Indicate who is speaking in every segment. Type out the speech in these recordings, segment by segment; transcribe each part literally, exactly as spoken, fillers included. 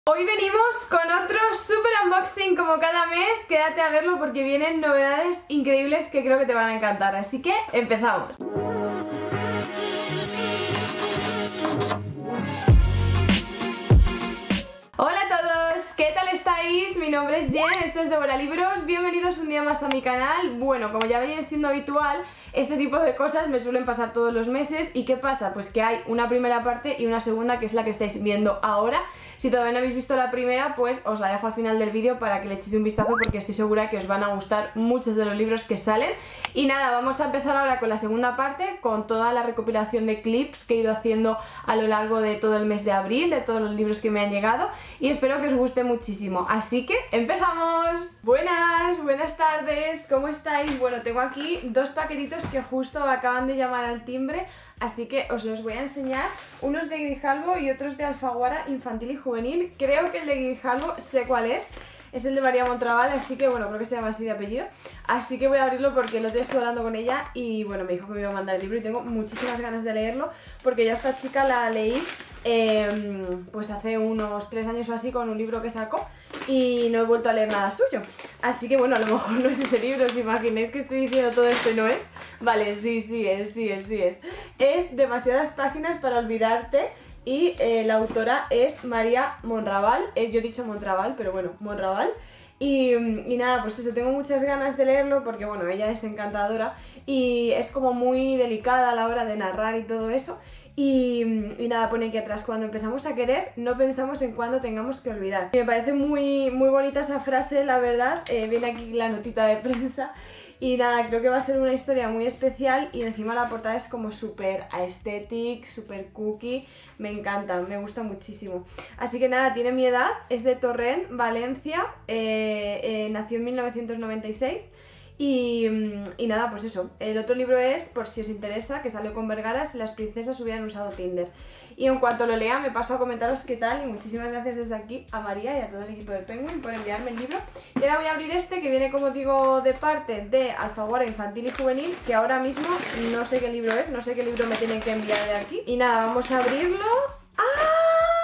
Speaker 1: Hoy venimos con otro super unboxing como cada mes. Quédate a verlo porque vienen novedades increíbles que creo que te van a encantar. Así que empezamos. Hola a todos, ¿qué tal estáis? Mi nombre es Jen, esto es Devora Libros. Bienvenidos un día más a mi canal. Bueno, como ya viene siendo habitual, este tipo de cosas me suelen pasar todos los meses. ¿Y qué pasa? Pues que hay una primera parte y una segunda, que es la que estáis viendo ahora. Si todavía no habéis visto la primera, pues os la dejo al final del vídeo para que le echéis un vistazo, porque estoy segura que os van a gustar muchos de los libros que salen. Y nada, vamos a empezar ahora con la segunda parte, con toda la recopilación de clips que he ido haciendo a lo largo de todo el mes de abril, de todos los libros que me han llegado, y espero que os guste muchísimo. Así que ¡empezamos! Buenas, buenas tardes, ¿cómo estáis? Bueno, tengo aquí dos paquetitos que justo acaban de llamar al timbre, así que os los voy a enseñar. Unos de Grijalbo y otros de Alfaguara infantil y juvenil. Creo que el de Grijalbo sé cuál es. Es el de María Montraval, así que bueno, creo que se llama así de apellido. Así que voy a abrirlo porque lo estoy hablando con ella y bueno, me dijo que me iba a mandar el libro y tengo muchísimas ganas de leerlo, porque ya esta chica la leí eh, pues hace unos tres años o así con un libro que sacó y no he vuelto a leer nada suyo. Así que bueno, a lo mejor no es ese libro, os imagináis que estoy diciendo todo esto y no es. Vale, sí, sí es, sí es, sí es. Es Demasiadas páginas para olvidarte. Y eh, la autora es María Monraval, eh, yo he dicho Montraval, pero bueno, Monraval. Y, y nada, pues eso, tengo muchas ganas de leerlo porque bueno, ella es encantadora y es como muy delicada a la hora de narrar y todo eso. Y, y nada, pone aquí atrás: cuando empezamos a querer, no pensamos en cuándo tengamos que olvidar. Y me parece muy, muy bonita esa frase, la verdad. Eh, viene aquí la notita de prensa. Y nada, creo que va a ser una historia muy especial y encima la portada es como súper aesthetic, súper cookie. Me encanta, me gusta muchísimo. Así que nada, tiene mi edad, es de Torrent, Valencia, eh, eh, nació en mil novecientos noventa y seis. Y, y nada, pues eso. El otro libro es, por si os interesa, que salió con Vergara, si las princesas hubieran usado Tinder. Y en cuanto lo lea me paso a comentaros qué tal, y muchísimas gracias desde aquí a María y a todo el equipo de Penguin por enviarme el libro. Y ahora voy a abrir este, que viene, como digo, de parte de Alfaguara infantil y juvenil, que ahora mismo no sé qué libro es, no sé qué libro me tienen que enviar de aquí. Y nada, vamos a abrirlo. ¡Ah!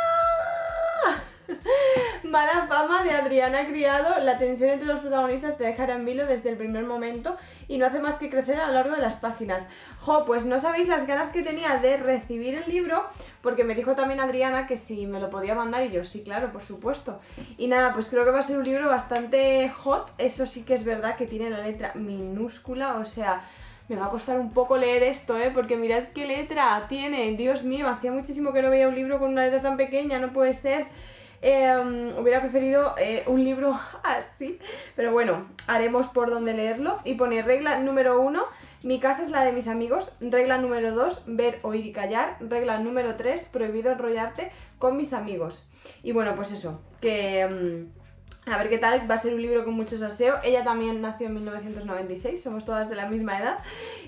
Speaker 1: Mala fama de Adriana Criado. La tensión entre los protagonistas te dejará en vilo desde el primer momento y no hace más que crecer a lo largo de las páginas. Jo, pues no sabéis las ganas que tenía de recibir el libro, porque me dijo también Adriana que si me lo podía mandar y yo, sí, claro, por supuesto. Y nada, pues creo que va a ser un libro bastante hot. Eso sí que es verdad que tiene la letra minúscula, o sea, me va a costar un poco leer esto, ¿eh? Porque mirad qué letra tiene, Dios mío, hacía muchísimo que no veía un libro con una letra tan pequeña, no puede ser. Eh, hubiera preferido eh, un libro así, pero bueno, haremos por donde leerlo. Y pone: regla número uno, mi casa es la de mis amigos. Regla número dos, ver, oír y callar. Regla número tres, prohibido enrollarte con mis amigos. Y bueno, pues eso, que... Um, a ver qué tal, va a ser un libro con mucho salseo. Ella también nació en mil novecientos noventa y seis, somos todas de la misma edad.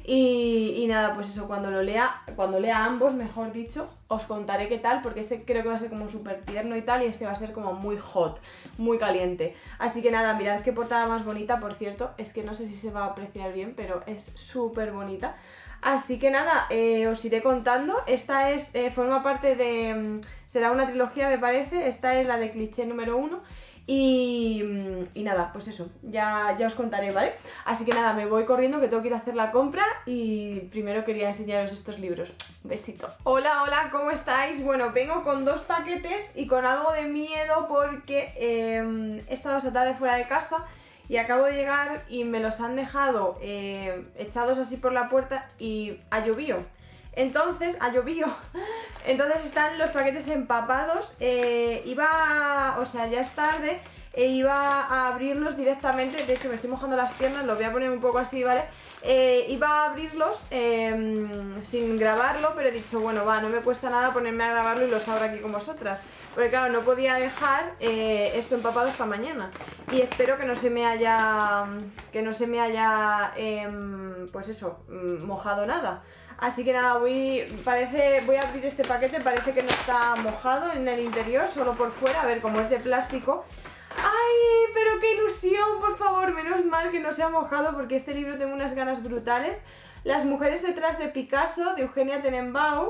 Speaker 1: Y, y nada, pues eso, cuando lo lea, cuando lea ambos, mejor dicho, os contaré qué tal, porque este creo que va a ser como súper tierno y tal, y este va a ser como muy hot, muy caliente. Así que nada, mirad qué portada más bonita, por cierto, es que no sé si se va a apreciar bien, pero es súper bonita. Así que nada, eh, os iré contando. Esta es, eh, forma parte de... será una trilogía, me parece. Esta es la de cliché número uno. Y, y nada, pues eso, ya, ya os contaré, ¿vale? Así que nada, me voy corriendo que tengo que ir a hacer la compra y primero quería enseñaros estos libros. Besito. Hola, hola, ¿cómo estáis? Bueno, vengo con dos paquetes y con algo de miedo porque eh, he estado esta tarde fuera de casa y acabo de llegar y me los han dejado eh, echados así por la puerta y ha llovido. Entonces, ha llovido, entonces están los paquetes empapados. eh, Iba, o sea, ya es tarde e iba a abrirlos directamente. De hecho, me estoy mojando las piernas, lo voy a poner un poco así, ¿vale? Eh, iba a abrirlos eh, sin grabarlo, pero he dicho, bueno, va, no me cuesta nada ponerme a grabarlo y los abro aquí con vosotras. Porque claro, no podía dejar eh, esto empapado hasta mañana. Y espero que no se me haya, que no se me haya, eh, pues eso, mojado nada. Así que nada, voy, parece, voy a abrir este paquete, parece que no está mojado en el interior, solo por fuera, a ver, como es de plástico. ¡Ay, pero qué ilusión, por favor! Menos mal que no se ha mojado porque este libro tengo unas ganas brutales. Las mujeres detrás de Picasso, de Eugenia Tenenbaum.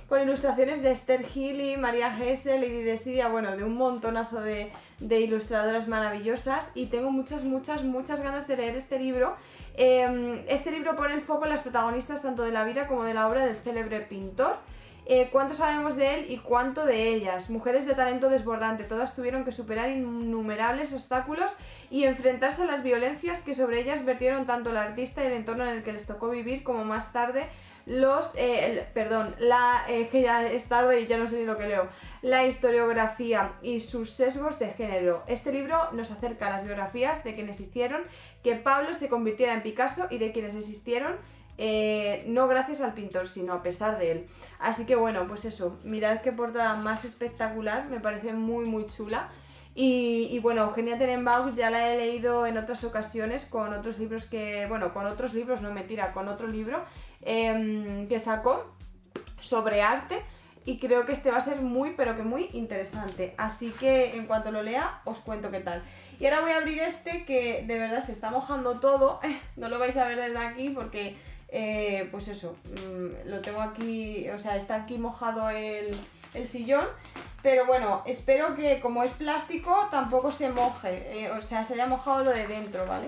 Speaker 1: con ilustraciones de Esther Healy, María Gesell, Lady Desidia, bueno, de un montonazo de, de ilustradoras maravillosas, y tengo muchas, muchas, muchas ganas de leer este libro. Eh, este libro pone el foco en las protagonistas tanto de la vida como de la obra del célebre pintor. Eh, ¿Cuánto sabemos de él y cuánto de ellas? Mujeres de talento desbordante, todas tuvieron que superar innumerables obstáculos y enfrentarse a las violencias que sobre ellas vertieron tanto el artista y el entorno en el que les tocó vivir, como más tarde los, eh, el, perdón, la, eh, que ya es tarde y ya no sé ni lo que leo, la historiografía y sus sesgos de género. Este libro nos acerca a las biografías de quienes hicieron que Pablo se convirtiera en Picasso y de quienes existieron Eh, no gracias al pintor, sino a pesar de él. Así que bueno, pues eso, mirad qué portada más espectacular, me parece muy muy chula. Y, y bueno, Eugenia Tenenbaum ya la he leído en otras ocasiones con otros libros que, bueno, con otros libros, no mentira, con otro libro eh, que sacó sobre arte, y creo que este va a ser muy, pero que muy interesante. Así que en cuanto lo lea, os cuento qué tal. Y ahora voy a abrir este que de verdad se está mojando todo, no lo vais a ver desde aquí porque... Eh, pues eso, mmm, lo tengo aquí, o sea, está aquí mojado el, el sillón, pero bueno, espero que como es plástico tampoco se moje, eh, o sea, se haya mojado lo de dentro, ¿vale?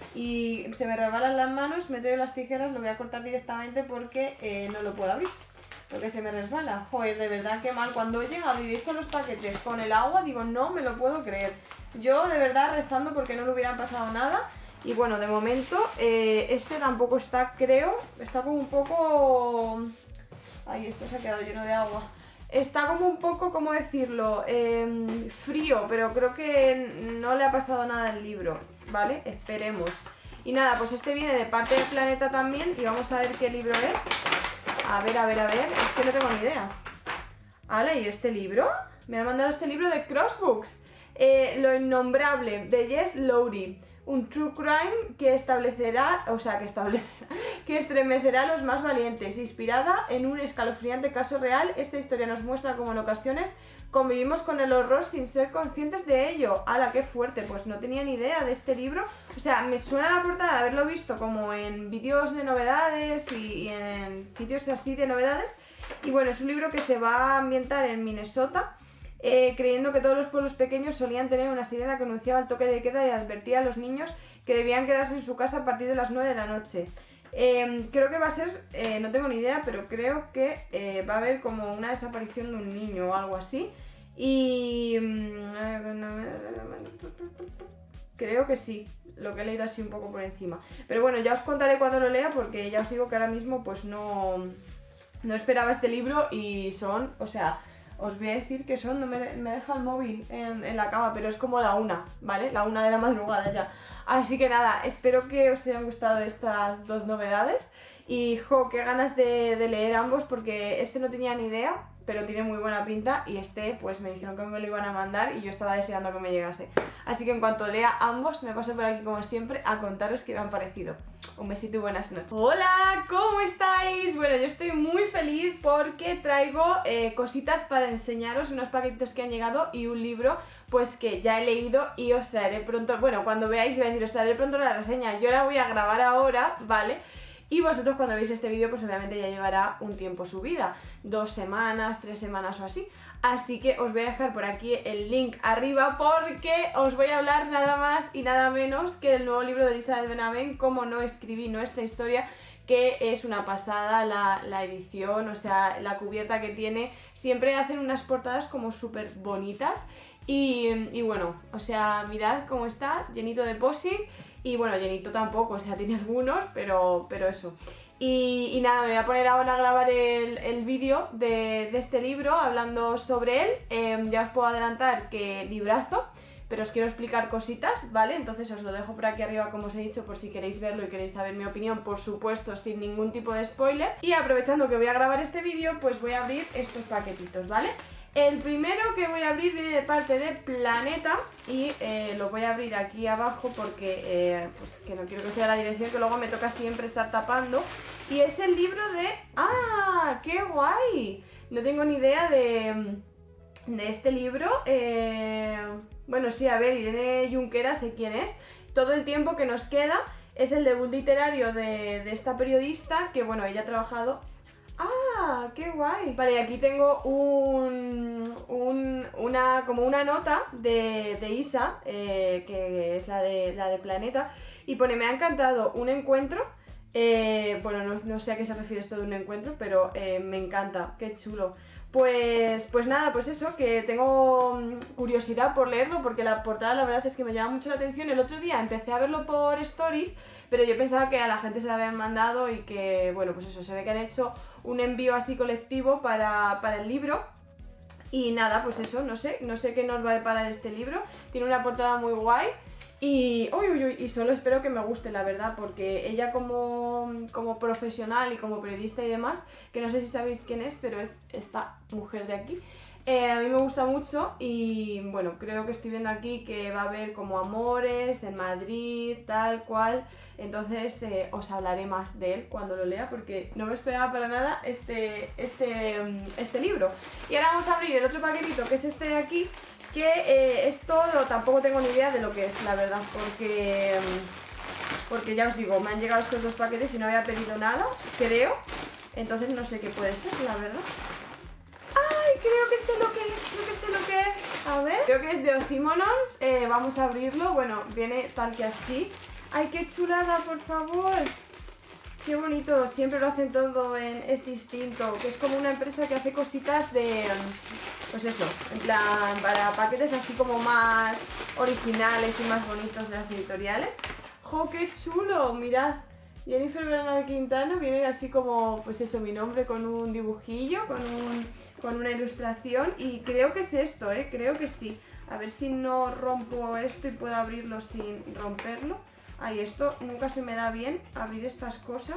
Speaker 1: Y se me resbalan las manos, me traigo las tijeras, lo voy a cortar directamente porque eh, no lo puedo abrir, porque se me resbala. Joder, de verdad que mal, cuando he llegado y he visto los paquetes con el agua, digo, no me lo puedo creer. Yo de verdad rezando porque no le hubiera pasado nada. Y bueno, de momento, eh, este tampoco está, creo, está como un poco... Ay, esto se ha quedado lleno de agua. Está como un poco, ¿cómo decirlo? Eh, frío, pero creo que no le ha pasado nada al libro, ¿vale? Esperemos. Y nada, pues este viene de parte de Planeta también y vamos a ver qué libro es. A ver, a ver, a ver, es que no tengo ni idea. ¿Vale? ¿Y este libro? Me han mandado este libro de Crossbooks. Eh, Lo innombrable, de Jess Lowry. Un true crime que establecerá, o sea, que establecerá, que estremecerá a los más valientes. Inspirada en un escalofriante caso real, esta historia nos muestra cómo en ocasiones convivimos con el horror sin ser conscientes de ello. ¡Hala, qué fuerte! Pues no tenía ni idea de este libro. O sea, me suena la portada de haberlo visto como en vídeos de novedades y, y en sitios así de novedades. Y bueno, es un libro que se va a ambientar en Minnesota. Eh, creyendo que todos los pueblos pequeños solían tener una sirena que anunciaba el toque de queda y advertía a los niños que debían quedarse en su casa a partir de las nueve de la noche. Eh, creo que va a ser, eh, no tengo ni idea, pero creo que eh, va a haber como una desaparición de un niño o algo así. Y... creo que sí, lo que he leído así un poco por encima. Pero bueno, ya os contaré cuando lo lea porque ya os digo que ahora mismo pues no, no esperaba este libro y son, o sea... Os voy a decir que son, no me, me deja el móvil en, en la cama, pero es como la una, ¿vale? La una de la madrugada ya. Así que nada, espero que os hayan gustado estas dos novedades. Y, jo, qué ganas de, de leer ambos porque este no tenía ni idea, pero tiene muy buena pinta. Y este, pues me dijeron que me lo iban a mandar y yo estaba deseando que me llegase. Así que en cuanto lea ambos, me paso por aquí como siempre a contaros qué me han parecido. Un besito y buenas noches. Hola, ¿cómo estáis? Bueno, yo estoy muy feliz porque traigo eh, cositas para enseñaros, unos paquetitos que han llegado y un libro pues que ya he leído y os traeré pronto, bueno, cuando veáis voy a decir, os traeré pronto la reseña. Yo la voy a grabar ahora, ¿vale? Y vosotros cuando veis este vídeo pues obviamente ya llevará un tiempo subida, dos semanas, tres semanas o así. Así que os voy a dejar por aquí el link arriba porque os voy a hablar nada más y nada menos que del nuevo libro de Elizabeth Benavent, Cómo no escribí nuestra historia, que es una pasada la, la edición, o sea, la cubierta que tiene. Siempre hacen unas portadas como súper bonitas y, y bueno, o sea, mirad cómo está, llenito de posing. Y bueno, llenito tampoco, o sea, tiene algunos, pero, pero eso. Y, y nada, me voy a poner ahora a grabar el, el vídeo de, de este libro hablando sobre él. Eh, ya os puedo adelantar que librazo, pero os quiero explicar cositas, ¿vale? Entonces os lo dejo por aquí arriba, como os he dicho, por si queréis verlo y queréis saber mi opinión, por supuesto, sin ningún tipo de spoiler. Y aprovechando que voy a grabar este vídeo, pues voy a abrir estos paquetitos, ¿vale? El primero que voy a abrir viene de parte de Planeta y eh, lo voy a abrir aquí abajo porque eh, pues que no quiero que sea la dirección que luego me toca siempre estar tapando. Y es el libro de... ¡Ah! ¡Qué guay! No tengo ni idea de, de este libro. Eh, bueno, sí, a ver, Irene Junquera, sé quién es. Todo el tiempo que nos queda es el debut literario de, de esta periodista que, bueno, ella ha trabajado... ¡Ah! ¡Qué guay! Vale, aquí tengo un, un, una, como una nota de, de Isa, eh, que es la de, la de Planeta, y pone, me ha encantado un encuentro. Eh, bueno, no, no sé a qué se refiere esto de un encuentro, pero eh, me encanta, qué chulo. Pues, pues nada, pues eso, que tengo curiosidad por leerlo, porque la portada la verdad es que me llama mucho la atención. El otro día empecé a verlo por Stories, pero yo pensaba que a la gente se lo habían mandado y que, bueno, pues eso, se ve que han hecho un envío así colectivo para, para el libro. Y nada, pues eso, no sé, no sé qué nos va a deparar este libro. Tiene una portada muy guay. Y, uy, uy, uy, y solo espero que me guste, la verdad, porque ella como, como profesional y como periodista y demás, que no sé si sabéis quién es, pero es esta mujer de aquí, eh, a mí me gusta mucho y bueno, creo que estoy viendo aquí que va a haber como amores en Madrid, tal cual, entonces eh, os hablaré más de él cuando lo lea, porque no me esperaba para nada este, este, este libro. Y ahora vamos a abrir el otro paquetito, que es este de aquí, que eh, esto tampoco tengo ni idea de lo que es, la verdad, porque, porque ya os digo, me han llegado estos dos paquetes y no había pedido nada, creo, entonces no sé qué puede ser, la verdad. ¡Ay! Creo que sé lo que es, creo que sé lo que es, a ver, creo que es de Ozymonons, eh, vamos a abrirlo, bueno, viene tal que así. ¡Ay, qué chulada, por favor! Qué bonito, siempre lo hacen todo en Es Distinto, que es como una empresa que hace cositas de, pues eso, en plan, para paquetes así como más originales y más bonitos de las editoriales. ¡Jo, qué chulo! Mirad, Jennifer Bernal Quintana viene así como, pues eso, mi nombre con un dibujillo, con, un, con una ilustración, y creo que es esto, ¿eh? Creo que sí. A ver si no rompo esto y puedo abrirlo sin romperlo. Ay, esto nunca se me da bien, abrir estas cosas,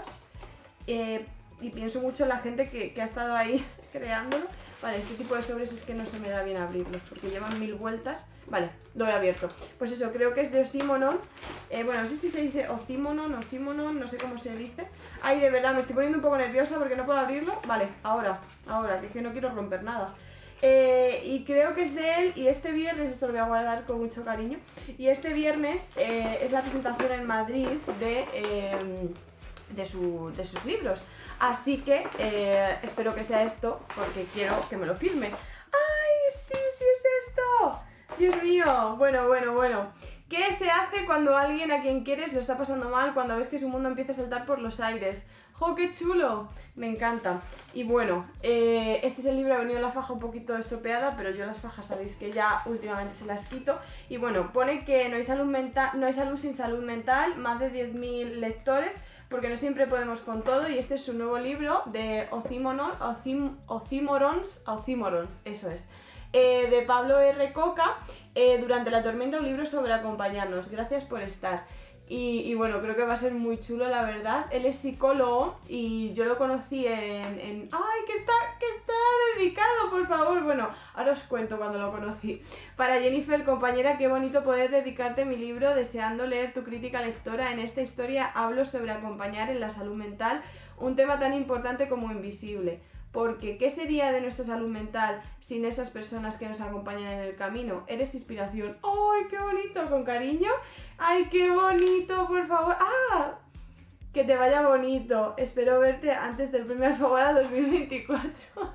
Speaker 1: eh, y pienso mucho en la gente que, que ha estado ahí creándolo. Vale, este tipo de sobres es que no se me da bien abrirlos, porque llevan mil vueltas. Vale, lo he abierto. Pues eso, creo que es de Ozymonon, eh, bueno, no sé si se dice Ozymonon, Ozymonon, no sé cómo se dice. Ay, de verdad, me estoy poniendo un poco nerviosa porque no puedo abrirlo. Vale, ahora, ahora, que es que no quiero romper nada. Eh, y creo que es de él, y este viernes, esto lo voy a guardar con mucho cariño, y este viernes eh, es la presentación en Madrid de, eh, de, su, de sus libros, así que eh, espero que sea esto, porque quiero que me lo firme. ¡Ay, sí, sí es esto! Dios mío, bueno, bueno, bueno. ¿Qué se hace cuando alguien a quien quieres lo está pasando mal, cuando ves que su mundo empieza a saltar por los aires? ¡Jo, qué chulo! Me encanta. Y bueno, eh, este es el libro, ha venido la faja un poquito estropeada, pero yo las fajas sabéis que ya últimamente se las quito. Y bueno, pone que no hay salud mental, no hay salud sin salud mental, más de diez mil lectores, porque no siempre podemos con todo, y este es su nuevo libro de Ozymonon, Ozym, Ozymonons, Ozymonons, eso es. Eh, de Pablo R. Coca, eh, Durante la tormenta, un libro sobre acompañarnos. Gracias por estar. Y, y bueno, creo que va a ser muy chulo, la verdad. Él es psicólogo y yo lo conocí en... en... ¡Ay, que está, que está dedicado, por favor! Bueno, ahora os cuento cuando lo conocí. Para Jennifer, compañera, qué bonito poder dedicarte mi libro, deseando leer tu crítica lectora. En esta historia hablo sobre acompañar en la salud mental, un tema tan importante como invisible. Porque, ¿qué sería de nuestra salud mental sin esas personas que nos acompañan en el camino? Eres inspiración. ¡Ay, qué bonito! Con cariño. ¡Ay, qué bonito! Por favor. ¡Ah! Que te vaya bonito. Espero verte antes del Premio Alfaguara dos mil veinticuatro.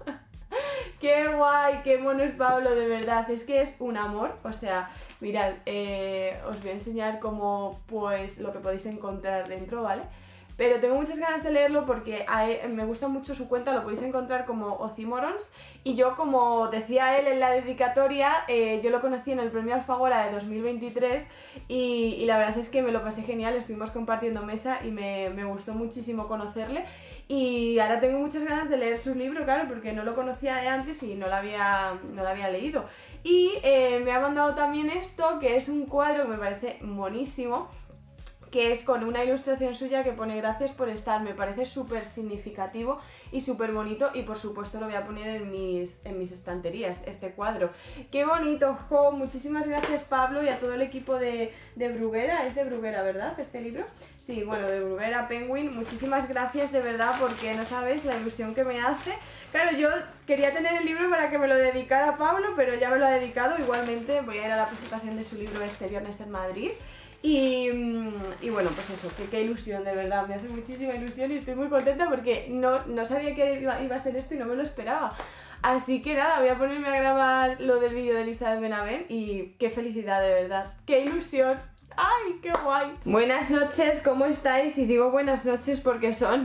Speaker 1: ¡Qué guay! ¡Qué mono es Pablo! De verdad, es que es un amor. O sea, mirad, eh, os voy a enseñar cómo, pues, lo que podéis encontrar dentro, ¿vale? Pero tengo muchas ganas de leerlo porque a él, me gusta mucho su cuenta, lo podéis encontrar como Ozymonons. Y yo, como decía él en la dedicatoria, eh, yo lo conocí en el Premio Alfaguara de dos mil veintitrés y, y la verdad es que me lo pasé genial, estuvimos compartiendo mesa y me, me gustó muchísimo conocerle. Y ahora tengo muchas ganas de leer su libro, claro, porque no lo conocía de antes y no lo había, no lo había leído. Y eh, me ha mandado también esto, que es un cuadro que me parece monísimo, que es con una ilustración suya que pone gracias por estar. Me parece súper significativo y súper bonito, y por supuesto lo voy a poner en mis, en mis estanterías, este cuadro. ¡Qué bonito! Jo, muchísimas gracias, Pablo, y a todo el equipo de, de Bruguera. Es de Bruguera, ¿verdad? Este libro. Sí, bueno, de Bruguera Penguin. Muchísimas gracias, de verdad, porque no sabéis la ilusión que me hace. Claro, yo quería tener el libro para que me lo dedicara Pablo, pero ya me lo ha dedicado. Igualmente voy a ir a la presentación de su libro este viernes en Madrid. Y, y bueno, pues eso, que qué ilusión, de verdad, me hace muchísima ilusión y estoy muy contenta porque no, no sabía que iba, iba a ser esto y no me lo esperaba. Así que nada, voy a ponerme a grabar lo del vídeo de Elizabeth Benavent y qué felicidad, de verdad, qué ilusión. ¡Ay, qué guay! Buenas noches, ¿cómo estáis? Y digo buenas noches porque son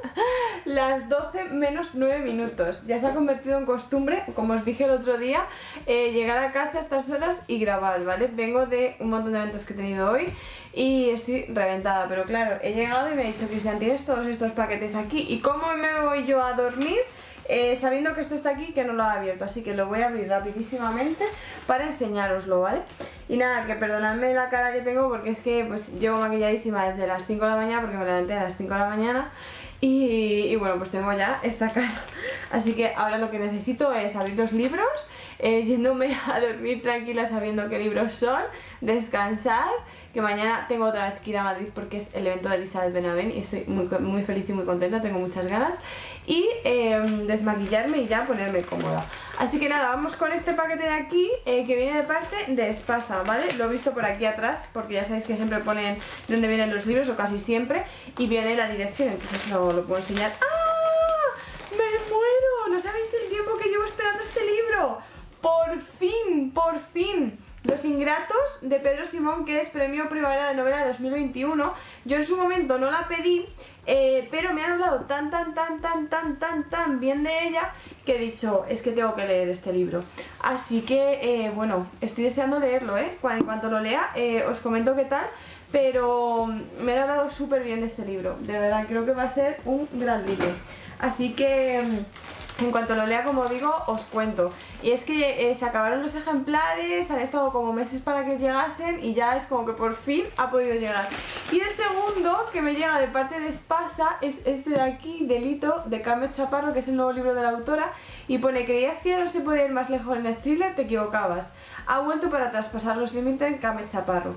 Speaker 1: las doce menos nueve minutos. Ya se ha convertido en costumbre, como os dije el otro día, eh, llegar a casa a estas horas y grabar, ¿vale? Vengo de un montón de eventos que he tenido hoy y estoy reventada, pero claro, he llegado y me ha dicho, Cristian, tienes todos estos paquetes aquí, ¿y cómo me voy yo a dormir? Eh, sabiendo que esto está aquí, que no lo he abierto, así que lo voy a abrir rapidísimamente para enseñároslo, ¿vale? Y nada, que perdonadme la cara que tengo porque es que pues llevo maquilladísima desde las cinco de la mañana porque me levanté a las cinco de la mañana y, y bueno, pues tengo ya esta cara, así que ahora lo que necesito es abrir los libros, eh, yéndome a dormir tranquila sabiendo qué libros son, descansar, que mañana tengo otra vez que ir a Madrid porque es el evento de Elizabeth Benavent y estoy muy, muy feliz y muy contenta, tengo muchas ganas, y eh, desmaquillarme y ya ponerme cómoda. Así que nada, vamos con este paquete de aquí, eh, que viene de parte de Espasa, ¿vale? Lo he visto por aquí atrás porque ya sabéis que siempre ponen dónde vienen los libros, o casi siempre, y viene la dirección, entonces no lo puedo enseñar. ¡Ah! ¡Me muero! ¿No sabéis el tiempo que llevo esperando este libro? ¡Por fin! ¡Por fin! Los Ingratos, de Pedro Simón, que es Premio Primavera de Novela de dos mil veintiuno. Yo en su momento no la pedí, eh, pero me han hablado tan, tan, tan, tan, tan, tan, tan bien de ella que he dicho, es que tengo que leer este libro. Así que, eh, bueno, estoy deseando leerlo, ¿eh? En cuanto lo lea, eh, os comento qué tal, pero me han hablado súper bien de este libro. De verdad, creo que va a ser un gran libro. Así que... en cuanto lo lea, como digo, os cuento. Y es que eh, se acabaron los ejemplares, han estado como meses para que llegasen y ya es como que por fin ha podido llegar. Y el segundo, que me llega de parte de Espasa, es este de aquí, Delito, de Carmen Chaparro, que es el nuevo libro de la autora. Y pone, ¿creías que ya no se podía ir más lejos en el thriller? Te equivocabas. Ha vuelto para traspasar los límites en Carmen Chaparro.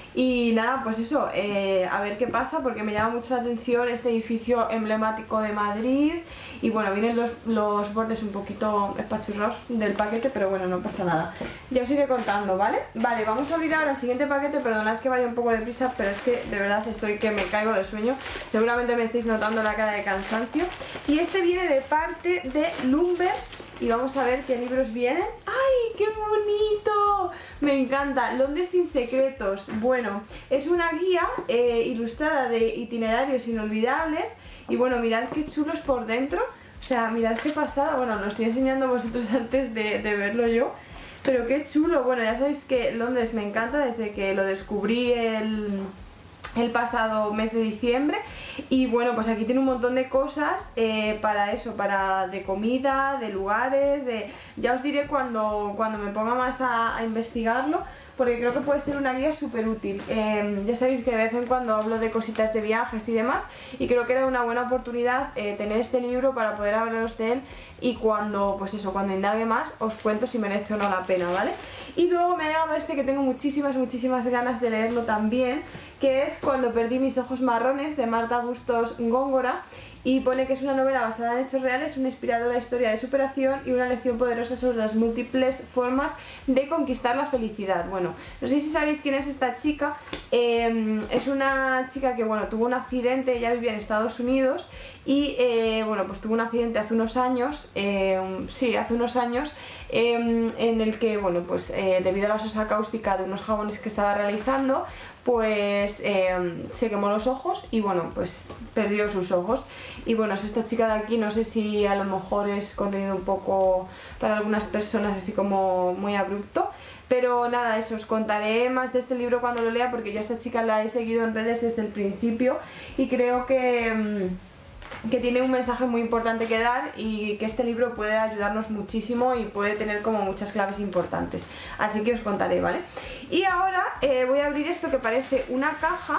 Speaker 1: Y nada, pues eso, eh, a ver qué pasa porque me llama mucho la atención este edificio emblemático de Madrid y bueno, vienen los, los bordes un poquito espachurrados del paquete, pero bueno, no pasa nada. Ya os iré contando, ¿vale? Vale, vamos a abrir ahora el siguiente paquete, perdonad que vaya un poco deprisa, pero es que de verdad estoy que me caigo de sueño, seguramente me estáis notando la cara de cansancio. Y este viene de parte de Lumber. Y vamos a ver qué libros vienen. ¡Ay, qué bonito! Me encanta. Londres sin secretos. Bueno, es una guía eh, ilustrada de itinerarios inolvidables. Y bueno, mirad qué chulos por dentro. O sea, mirad qué pasada. Bueno, lo estoy enseñando a vosotros antes de, de verlo yo. Pero qué chulo. Bueno, ya sabéis que Londres me encanta desde que lo descubrí el... el pasado mes de diciembre. Y bueno, pues aquí tiene un montón de cosas eh, para eso, para de comida, de lugares, de... ya os diré cuando, cuando me ponga más a, a investigarlo, porque creo que puede ser una guía súper útil. Eh, ya sabéis que de vez en cuando hablo de cositas de viajes y demás, y creo que era una buena oportunidad eh, tener este libro para poder hablaros de él, y cuando, pues eso, cuando indague más os cuento si merece o no la pena, ¿vale? Y luego me ha llegado este que tengo muchísimas, muchísimas ganas de leerlo también, que es Cuando perdí mis ojos marrones, de Marta Bustos Góngora, y pone que es una novela basada en hechos reales, una inspiradora historia de superación y una lección poderosa sobre las múltiples formas de conquistar la felicidad. Bueno, no sé si sabéis quién es esta chica, eh, es una chica que bueno, tuvo un accidente, ella vivía en Estados Unidos y eh, bueno, pues tuvo un accidente hace unos años, eh, sí, hace unos años, eh, en el que, bueno, pues eh, debido a la sosa cáustica de unos jabones que estaba realizando, pues eh, se quemó los ojos y bueno, pues perdió sus ojos. Y bueno, es esta chica de aquí, no sé si a lo mejor es contenido un poco para algunas personas así como muy abrupto, pero nada, eso, os contaré más de este libro cuando lo lea, porque yo a esta chica la he seguido en redes desde el principio y creo que... que tiene un mensaje muy importante que dar y que este libro puede ayudarnos muchísimo y puede tener como muchas claves importantes, así que os contaré, ¿vale? Y ahora eh, voy a abrir esto que parece una caja,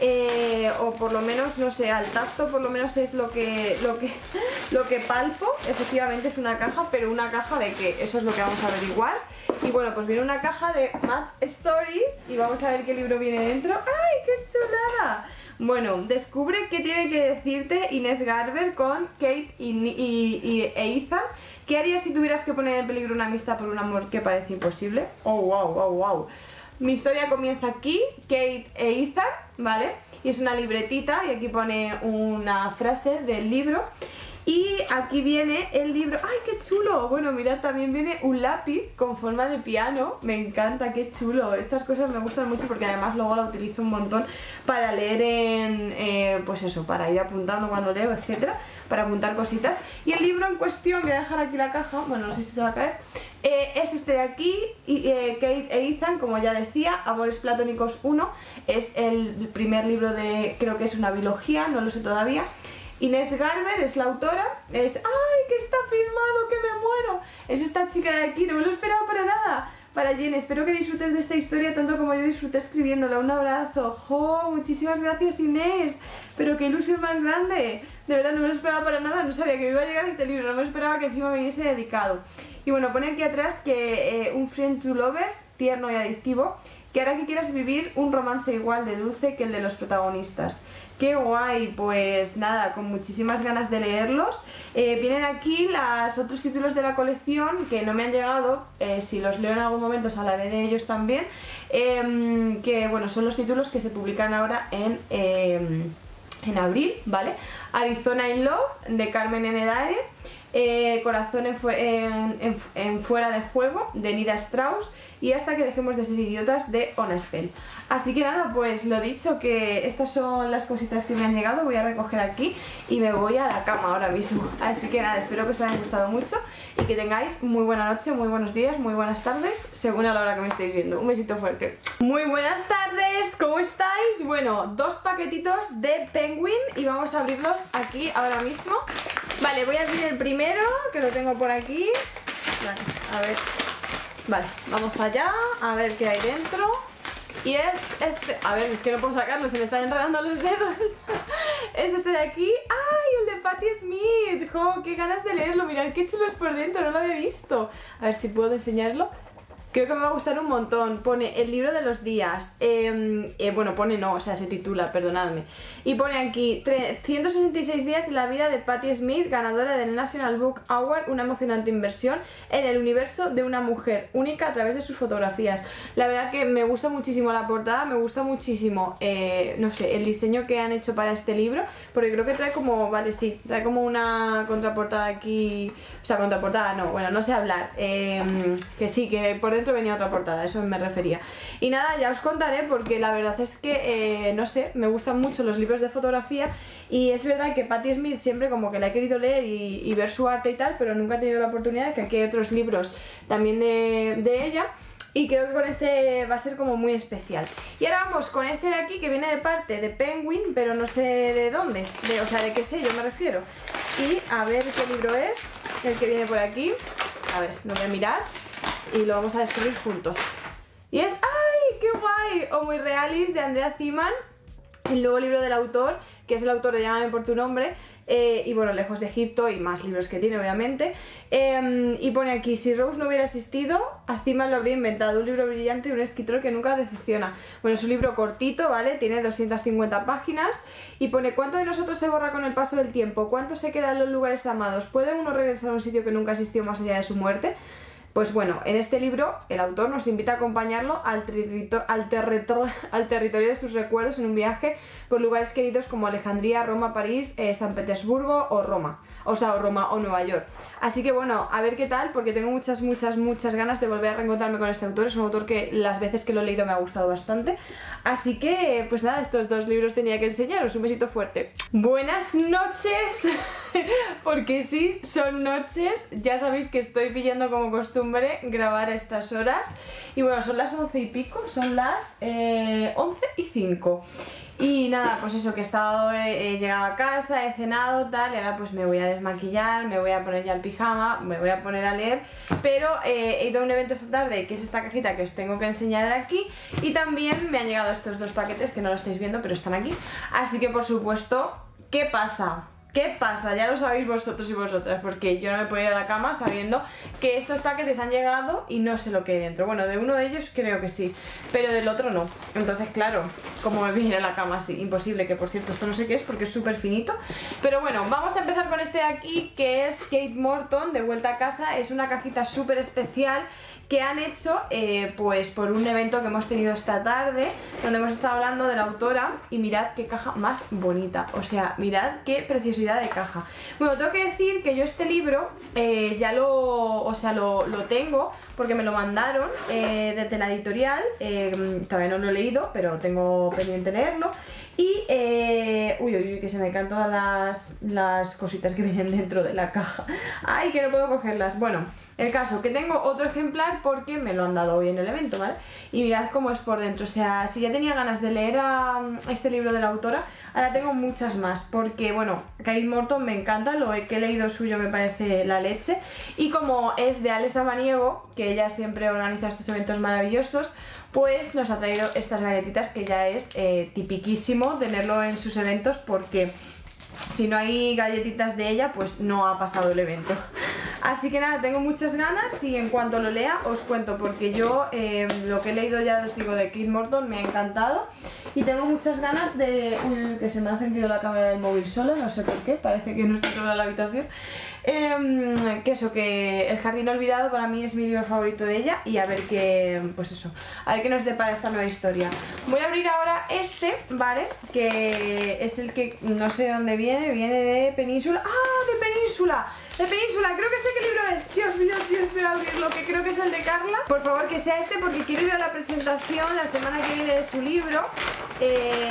Speaker 1: eh, o por lo menos, no sé, al tacto por lo menos es lo que, lo que, lo que palpo. Efectivamente es una caja, pero una caja de qué, eso es lo que vamos a averiguar. Y bueno, pues viene una caja de Match Stories y vamos a ver qué libro viene dentro. ¡Ay, qué chulada! Bueno, descubre qué tiene que decirte Inés Garber con Kate y, y, y, e Ethan. ¿Qué harías si tuvieras que poner en peligro una amistad por un amor que parece imposible? Oh, wow, wow, wow. mi historia comienza aquí, Kate e Ethan, ¿vale? Y es una libretita y aquí pone una frase del libro. Y aquí viene el libro. ¡Ay, qué chulo! Bueno, mirad, también viene un lápiz con forma de piano. Me encanta, qué chulo. Estas cosas me gustan mucho porque además luego la utilizo un montón para leer en... Eh, pues eso, para ir apuntando cuando leo, etcétera. Para apuntar cositas. Y el libro en cuestión, voy a dejar aquí la caja, bueno, no sé si se va a caer. Eh, es este de aquí, y, eh, Kate e Ethan, como ya decía, Amores Platónicos uno. Es el primer libro de... creo que es una biología, no lo sé todavía. Inés Garber es la autora, es... ¡ay, que está firmado, que me muero! Es esta chica de aquí, no me lo esperaba para nada. Para Jen, espero que disfrutes de esta historia tanto como yo disfruté escribiéndola. Un abrazo. ¡Jo! Muchísimas gracias, Inés. Pero qué ilusión más grande. De verdad, no me lo esperaba para nada, no sabía que me iba a llegar este libro, no me esperaba que encima me viniese dedicado. Y bueno, pone aquí atrás que eh, un friend to lovers, tierno y adictivo, que hará que quieras vivir un romance igual de dulce que el de los protagonistas. ¡Qué guay! Pues nada, con muchísimas ganas de leerlos. Eh, vienen aquí los otros títulos de la colección que no me han llegado, eh, si los leo en algún momento os hablaré de ellos también, eh, que bueno, son los títulos que se publican ahora en, eh, en abril, ¿vale? Arizona in Love, de Carmen Enedae, eh, Corazón en, fu en, en, en Fuera de Juego, de Nira Strauss, y Hasta que dejemos de ser idiotas, de Ona Spell. Así que nada, pues lo dicho, que estas son las cositas que me han llegado. Voy a recoger aquí y me voy a la cama ahora mismo. Así que nada, espero que os haya gustado mucho y que tengáis muy buena noche, muy buenos días, muy buenas tardes, según a la hora que me estéis viendo. Un besito fuerte. Muy buenas tardes, ¿cómo estáis? Bueno, dos paquetitos de Penguin y vamos a abrirlos aquí ahora mismo. Vale, voy a abrir el primero, que lo tengo por aquí. Vale, a ver... Vale, vamos allá, a ver qué hay dentro. Y es este... A ver, es que no puedo sacarlo, se me están enredando los dedos. Es este de aquí. ¡Ay, el de Patti Smith! ¡Jo, qué ganas de leerlo! Mirad qué chulo es por dentro, no lo había visto. A ver si puedo enseñarlo. Creo que me va a gustar un montón. Pone el libro de los días. Eh, eh, bueno, pone no, o sea, se titula, perdonadme. Y pone aquí ciento sesenta y seis días en la vida de Patti Smith, ganadora del National Book Award, una emocionante inversión en el universo de una mujer única a través de sus fotografías. La verdad que me gusta muchísimo la portada, me gusta muchísimo, eh, no sé, el diseño que han hecho para este libro, porque creo que trae como, vale, sí, trae como una contraportada aquí, o sea, contraportada no, bueno, no sé hablar, eh, que sí, que por dentro venía otra portada, a eso me refería. Y nada, ya os contaré porque la verdad es que, eh, no sé, me gustan mucho los libros de fotografía y es verdad que Patti Smith siempre como que la he querido leer y, y ver su arte y tal, pero nunca he tenido la oportunidad, que aquí hay otros libros también de, de ella. Y creo que con este va a ser como muy especial. Y ahora vamos con este de aquí que viene de parte de Penguin, pero no sé de dónde, de, o sea, de qué sello me refiero. Y a ver qué libro es, el que viene por aquí. A ver, lo voy a mirar y lo vamos a descubrir juntos. Y es, ¡ay, qué guay! O Muy Realis, de Andrea Ziman, el nuevo libro del autor, que es el autor de Llámame por tu nombre. Eh, y bueno, Lejos de Egipto y más libros que tiene, obviamente. Eh, y pone aquí, si Rose no hubiera existido, Ziman lo habría inventado, un libro brillante y un escritor que nunca decepciona. Bueno, es un libro cortito, ¿vale? Tiene doscientas cincuenta páginas y pone, ¿cuánto de nosotros se borra con el paso del tiempo? ¿Cuánto se queda en los lugares amados? ¿Puede uno regresar a un sitio que nunca existió más allá de su muerte? Pues bueno, en este libro el autor nos invita a acompañarlo al, al, al territorio de sus recuerdos en un viaje por lugares queridos como Alejandría, Roma, París, eh, San Petersburgo o Roma. O sea, o Roma o Nueva York. Así que bueno, a ver qué tal, porque tengo muchas, muchas, muchas ganas de volver a reencontrarme con este autor. Es un autor que las veces que lo he leído me ha gustado bastante. Así que, pues nada, estos dos libros tenía que enseñaros. Un besito fuerte. Buenas noches, porque sí, son noches. Ya sabéis que estoy pillando como costumbre grabar a estas horas. Y bueno, son las once y pico, son las eh, once y cinco. Y nada, pues eso, que he estado, he, he llegado a casa, he cenado, tal, y ahora pues me voy a desmaquillar, me voy a poner ya el pijama, me voy a poner a leer, pero eh, he ido a un evento esta tarde, que es esta cajita que os tengo que enseñar de aquí, y también me han llegado estos dos paquetes, que no lo estáis viendo, pero están aquí, así que por supuesto, ¿qué pasa? ¿Qué pasa? Ya lo sabéis vosotros y vosotras, porque yo no me puedo ir a la cama sabiendo que estos paquetes han llegado y no sé lo que hay dentro. Bueno, de uno de ellos creo que sí, pero del otro no. Entonces, claro, ¿cómo me voy a ir a la cama así? Imposible, que por cierto esto no sé qué es porque es súper finito. Pero bueno, vamos a empezar con este de aquí, que es Kate Morton, de vuelta a casa. Es una cajita súper especial que han hecho eh, pues por un evento que hemos tenido esta tarde, donde hemos estado hablando de la autora, y mirad qué caja más bonita, o sea, mirad qué preciosidad de caja. Bueno, tengo que decir que yo este libro eh, ya lo, o sea, lo, lo tengo porque me lo mandaron eh, desde la editorial, eh, todavía no lo he leído, pero tengo pendiente leerlo. Y, eh, uy, uy, uy, que se me caen todas las, las cositas que vienen dentro de la caja. Ay, que no puedo cogerlas. Bueno, el caso, que tengo otro ejemplar porque me lo han dado hoy en el evento, ¿vale? Y mirad cómo es por dentro. O sea, si ya tenía ganas de leer a este libro de la autora, ahora tengo muchas más. Porque, bueno, Kate Morton me encanta, lo que he leído suyo me parece la leche. Y como es de Ale Samaniego, que ella siempre organiza estos eventos maravillosos, pues nos ha traído estas galletitas, que ya es eh, tipiquísimo tenerlo en sus eventos, porque si no hay galletitas de ella, pues no ha pasado el evento. Así que nada, tengo muchas ganas y en cuanto lo lea os cuento, porque yo eh, lo que he leído ya, os digo, de Kate Morton me ha encantado y tengo muchas ganas de... Uy, que se me ha encendido la cámara del móvil sola, no sé por qué, parece que no estoy sola en la habitación. Eh, que eso, que El jardín olvidado para mí es mi libro favorito de ella, y a ver qué, pues eso, a ver qué nos depara esta nueva historia. Voy a abrir ahora este, ¿vale? Que es el que no sé de dónde viene, viene de Península. ¡Ah, de Península! De Península, creo que sé qué libro es. Dios mío, tío, espero abrirlo, que creo que es el de Carla. Por favor, que sea este, porque quiero ir a la presentación la semana que viene de su libro. Eh...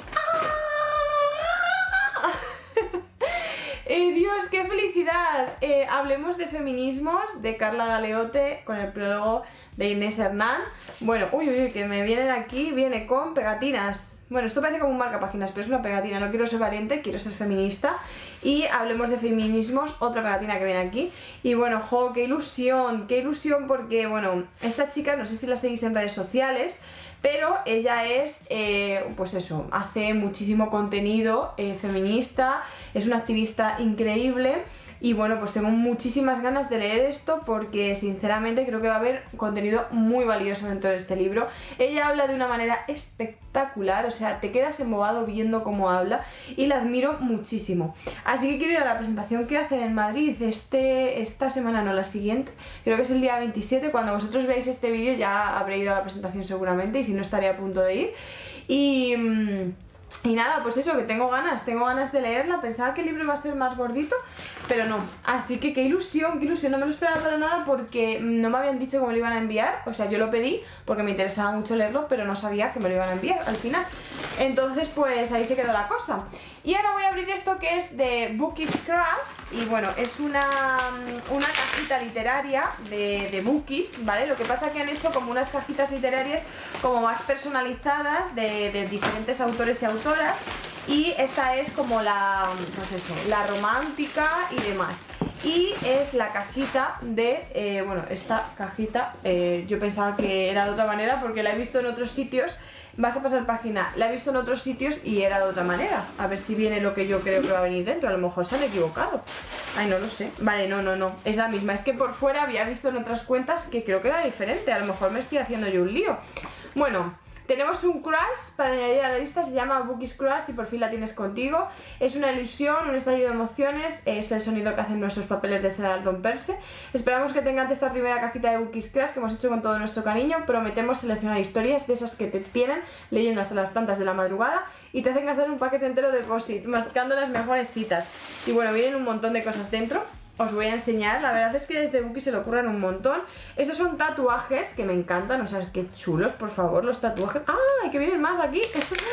Speaker 1: Eh, Dios, qué felicidad. eh, Hablemos de feminismos, de Carla Galeote, con el prólogo de Inés Hernán. Bueno, uy, uy, uy, que me vienen aquí, viene con pegatinas. Bueno, esto parece como un marcapáginas, pero es una pegatina. No quiero ser valiente, quiero ser feminista. Y hablemos de feminismos, otra pegatina que viene aquí. Y bueno, jo, qué ilusión, qué ilusión, porque, bueno, esta chica, no sé si la seguís en redes sociales, pero ella es, eh, pues eso, hace muchísimo contenido eh, feminista, es una activista increíble. Y bueno, pues tengo muchísimas ganas de leer esto, porque sinceramente creo que va a haber contenido muy valioso dentro de este libro. Ella habla de una manera espectacular, o sea, te quedas embobado viendo cómo habla, y la admiro muchísimo. Así que quiero ir a la presentación que hacen en Madrid este, esta semana, no, la siguiente. Creo que es el día veintisiete, cuando vosotros veáis este vídeo ya habré ido a la presentación seguramente, y si no estaré a punto de ir. Y... Mmm, Y nada, pues eso, que tengo ganas, tengo ganas de leerla. Pensaba que el libro iba a ser más gordito, pero no. Así que qué ilusión, qué ilusión, no me lo esperaba para nada, porque no me habían dicho cómo lo iban a enviar. O sea, yo lo pedí porque me interesaba mucho leerlo, pero no sabía que me lo iban a enviar al final. Entonces pues ahí se quedó la cosa. Y ahora voy a abrir esto, que es de Bookies Crush. Y bueno, es una, una cajita literaria de, de Bookies, ¿vale? Lo que pasa es que han hecho como unas cajitas literarias como más personalizadas de, de diferentes autores y autoras. Y esta es como la, pues eso, la romántica y demás. Y es la cajita de, eh, bueno, esta cajita, eh, yo pensaba que era de otra manera porque la he visto en otros sitios. Vas a pasar página, la he visto en otros sitios y era de otra manera. A ver si viene lo que yo creo que va a venir dentro. A lo mejor se han equivocado. Ay, no lo sé. Vale, no, no, no, es la misma. Es que por fuera había visto en otras cuentas que creo que era diferente. A lo mejor me estoy haciendo yo un lío. Bueno, tenemos un crush para añadir a la lista, se llama Bookies Crush y por fin la tienes contigo. Es una ilusión, un estallido de emociones, es el sonido que hacen nuestros papeles de seda al romperse. Esperamos que te encante esta primera cajita de Bookies Crush que hemos hecho con todo nuestro cariño. Prometemos seleccionar historias de esas que te tienen leyendo hasta las tantas de la madrugada y te hacen gastar un paquete entero de post-it, marcando las mejores citas. Y bueno, vienen un montón de cosas dentro. Os voy a enseñar, la verdad es que desde Bookies se le ocurren un montón. Estos son tatuajes que me encantan, o sea, qué chulos, por favor, los tatuajes. ¡Ah! Que vienen más aquí.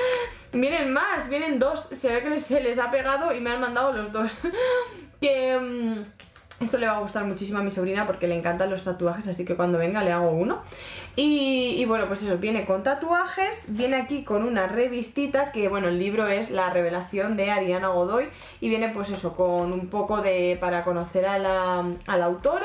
Speaker 1: Vienen más, vienen dos. Se ve que se les ha pegado y me han mandado los dos. Que... Um, esto le va a gustar muchísimo a mi sobrina porque le encantan los tatuajes, así que cuando venga le hago uno. Y, y bueno, pues eso, viene con tatuajes, viene aquí con una revistita que, bueno, el libro es La revelación de Ariana Godoy y viene pues eso, con un poco de... para conocer a la, a la autora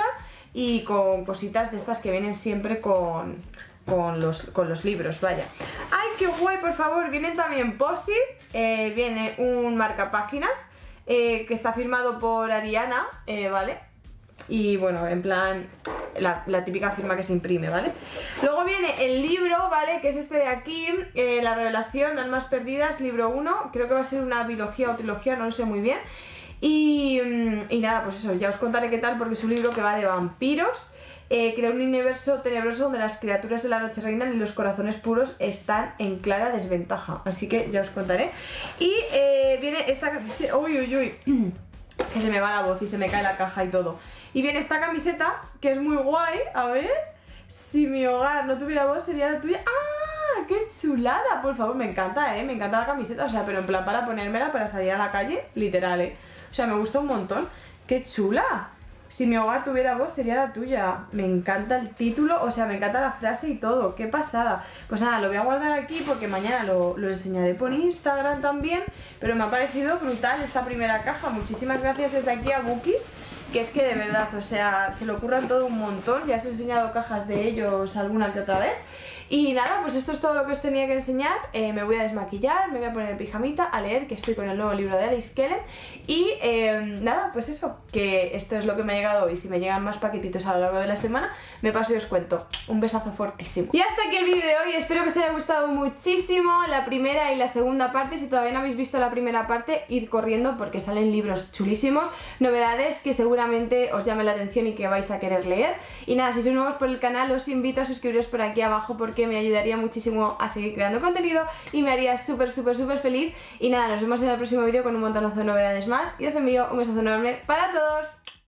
Speaker 1: y con cositas de estas que vienen siempre con... Con los, con los libros, vaya. ¡Ay, qué guay, por favor! Vienen también post-it, eh, viene un marcapáginas. eh, que está firmado por Ariana, eh, ¿vale? Y bueno, en plan, la, la típica firma que se imprime, ¿vale? Luego viene el libro, ¿vale? Que es este de aquí, eh, La revelación, Almas perdidas, libro uno. Creo que va a ser una biología o trilogía, no lo sé muy bien. Y, y nada, pues eso, ya os contaré qué tal, porque es un libro que va de vampiros. Eh, crea un universo tenebroso donde las criaturas de la noche reinan y los corazones puros están en clara desventaja. Así que ya os contaré. Y eh, viene esta camiseta... Uy, uy, uy. Que se me va la voz y se me cae la caja y todo. Y viene esta camiseta, que es muy guay. A ver. Si mi hogar no tuviera voz, sería la tuya. ¡Ah! ¡Qué chulada! Por favor, me encanta, ¿eh? Me encanta la camiseta. O sea, pero en plan para ponérmela para salir a la calle, literal, ¿eh? O sea, me gusta un montón. ¡Qué chula! Si mi hogar tuviera voz, sería la tuya. Me encanta el título, o sea, me encanta la frase y todo. ¡Qué pasada! Pues nada, lo voy a guardar aquí porque mañana lo, lo enseñaré por Instagram también. Pero me ha parecido brutal esta primera caja. Muchísimas gracias desde aquí a Bookies, que es que de verdad, o sea, se lo ocurran todo un montón. Ya os he enseñado cajas de ellos alguna que otra vez. Y nada, pues esto es todo lo que os tenía que enseñar. eh, Me voy a desmaquillar, me voy a poner en pijamita a leer, que estoy con el nuevo libro de Alice Kellen. Y eh, nada, pues eso, que esto es lo que me ha llegado hoy. Si me llegan más paquetitos a lo largo de la semana, me paso y os cuento. Un besazo fortísimo. Y hasta aquí el vídeo de hoy, espero que os haya gustado muchísimo la primera y la segunda parte. Si todavía no habéis visto la primera parte, id corriendo porque salen libros chulísimos, novedades que seguramente os llamen la atención y que vais a querer leer. Y nada, si sois nuevos por el canal, os invito a suscribiros por aquí abajo porque me ayudaría muchísimo a seguir creando contenido y me haría súper súper súper feliz. Y nada, nos vemos en el próximo vídeo con un montonazo de novedades más y os envío un besazo enorme para todos.